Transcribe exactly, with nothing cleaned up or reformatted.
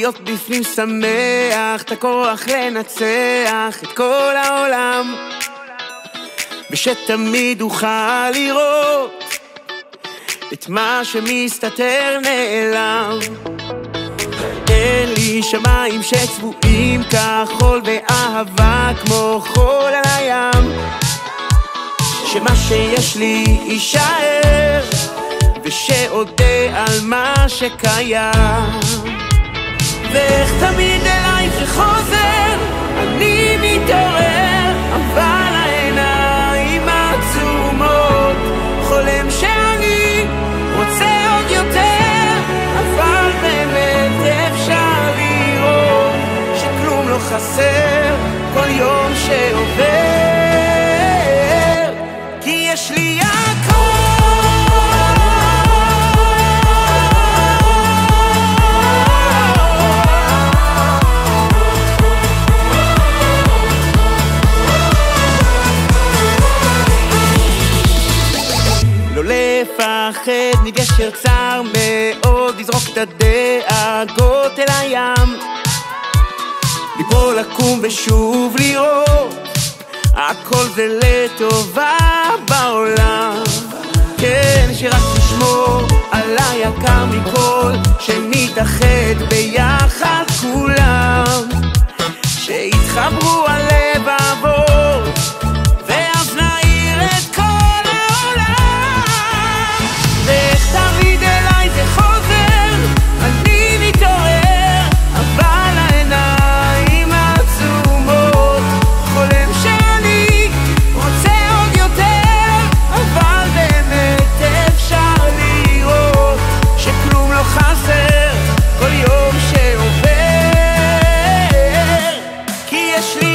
להיות בפנים שמח, את הכוח לנצח את כל העולם, ושתמיד אוכל לראות את מה שמסתתר נעלם. אין לי שמיים שצבועים כחול ואהבה כמו חול על הים, שמה שיש לי יישאר ושאודה על מה שקיים. ואיך תמיד אליי זה חוזר, אני מתעורר אבל העיניים עצומות, חולם שאני רוצה עוד יותר, אבל באמת אפשר לראות שכלום לא חסר כל יום שעובר, כי יש לי לפחד מגשר צר מאוד, לזרוק את הדאגות אל הים, ליפול לקום ושוב לראות הכל זה לטובה בעולם. כן, שרק תשמור על היקר מכל, שנתאחד ביחד כולם, שיתחברו הלבבות ואז נעיר את כל תמיד אליי זה חוזר, אני מתעורר אבל העיניים עצומות, חולם שאני רוצה עוד יותר, אבל באמת אפשר לראות שכלום לא חסר כל יום שעובר, כי יש לי